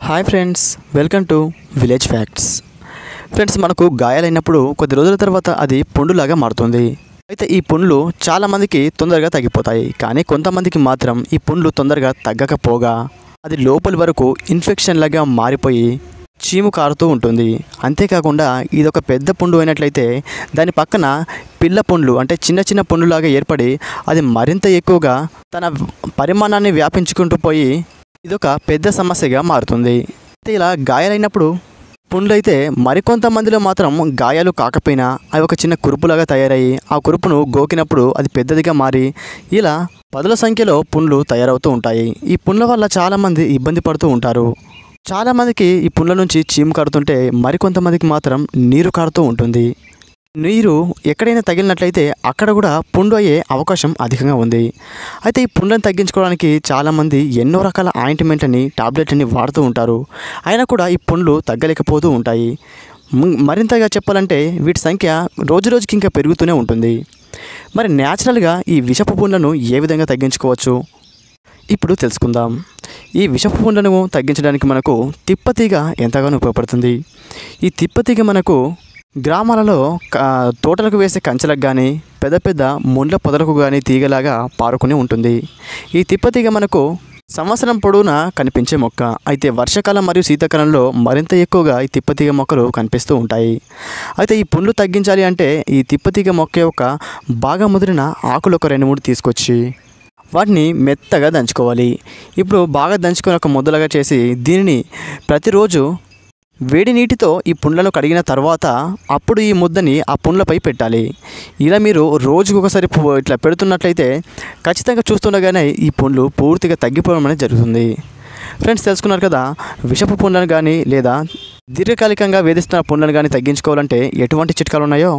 Hi friends, welcome to village facts. Friends, మనకు గాయాలైనప్పుడు కొద్ది రోజుల తర్వాత అది పుండులాగా మారుతుంది. అయితే ఈ పుండ్లు చాలామందికి తొందరగా తగ్గిపోతాయి, కానీ కొంతమందికి మాత్రం ఈ పుండ్లు తొందరగా తగ్గకపోగా అది లోపలి వరకు ఇన్ఫెక్షన్ లాగా మారిపోయి చీము కారుతూ ఉంటుంది. అంతేకాకుండా ఇది ఒక పెద్ద పుండు అయినట్లయితే దాని పక్కన పిల్ల పుండ్లు అంటే చిన్న చిన్న పుండ్లులాగా ఏర్పడి అది మరింత ఎక్కువగా తన పరిమాణాన్ని వ్యాపించుకుంటూ పోయి ఇదొక పెద్ద సమస్యగా మారుతుంది. అయితే ఇలా గాయాలైనప్పుడు పుండ్లు అయితే మరికొంతమందిలో మాత్రం గాయాలు కాకపోయినా అవి ఒక చిన్న కురుపులాగా తయారయ్యి ఆ కురుపును గోకినప్పుడు అది పెద్దదిగా మారి ఇలా పదుల సంఖ్యలో పుండ్లు తయారవుతూ ఉంటాయి. ఈ పుండ్ల వల్ల చాలామంది ఇబ్బంది పడుతూ ఉంటారు. చాలామందికి ఈ పుండ్ల నుంచి చీము కారుతుంటే మరికొంతమందికి మాత్రం నీరు కారుతూ ఉంటుంది. నీరు ఎక్కడైనా తగిలినట్లయితే అక్కడ కూడా పుండు అయ్యే అవకాశం అధికంగా ఉంది. అయితే ఈ పుండ్లను తగ్గించుకోవడానికి చాలామంది ఎన్నో రకాల ఆయింట్మెంట్లని టాబ్లెట్లని వాడుతూ ఉంటారు. అయినా కూడా ఈ పుండ్లు తగ్గలేకపోతూ ఉంటాయి. మరింతగా చెప్పాలంటే వీటి సంఖ్య రోజు రోజుకి ఇంకా పెరుగుతూనే ఉంటుంది. మరి న్యాచురల్గా ఈ విషపు పుండ్లను ఏ విధంగా తగ్గించుకోవచ్చు ఇప్పుడు తెలుసుకుందాం. ఈ విషపు పుండ్లను తగ్గించడానికి మనకు తిప్పతీగ ఎంతగానో ఉపయోగపడుతుంది. ఈ తిప్పతీగ మనకు గ్రామాలలో తోటలకు వేసే కంచెలకు కానీ పెద్ద పెద్ద ముండ్ల పొదలకు కానీ తీగలాగా పారుకుని ఉంటుంది. ఈ తిప్పతీగ మనకు సంవత్సరం పొడవునా కనిపించే మొక్క. అయితే వర్షాకాలం మరియు శీతాకాలంలో మరింత ఎక్కువగా ఈ తిప్పతీగ మొక్కలు కనిపిస్తూ ఉంటాయి. అయితే ఈ పుండ్లు తగ్గించాలి అంటే ఈ తిప్పతీగ మొక్క యొక్క బాగా ముదిరిన ఆకులు ఒక 2-3 తీసుకొచ్చి వాటిని మెత్తగా దంచుకోవాలి. ఇప్పుడు బాగా దంచుకొని ఒక ముద్దలుగా చేసి దీనిని ప్రతిరోజు వేడి నీటితో ఈ పుండ్లను కడిగిన తర్వాత అప్పుడు ఈ ముద్దని ఆ పుండ్లపై పెట్టాలి. ఇలా మీరు రోజుకు ఒకసారి ఇట్లా పెడుతున్నట్లయితే ఖచ్చితంగా చూస్తుండగానే ఈ పుండ్లు పూర్తిగా తగ్గిపోవడం అనేది జరుగుతుంది. ఫ్రెండ్స్, తెలుసుకున్నారు కదా, విషపు పుండ్లను కానీ లేదా దీర్ఘకాలికంగా వేధిస్తున్న పుండ్లను కానీ తగ్గించుకోవాలంటే ఎటువంటి చిట్కాలు ఉన్నాయో.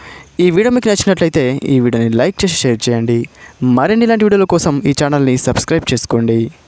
ఈ వీడియో మీకు నచ్చినట్లయితే ఈ వీడియోని లైక్ చేసి షేర్ చేయండి. మరిన్ని ఇలాంటి వీడియోల కోసం ఈ ఛానల్ని సబ్స్క్రైబ్ చేసుకోండి.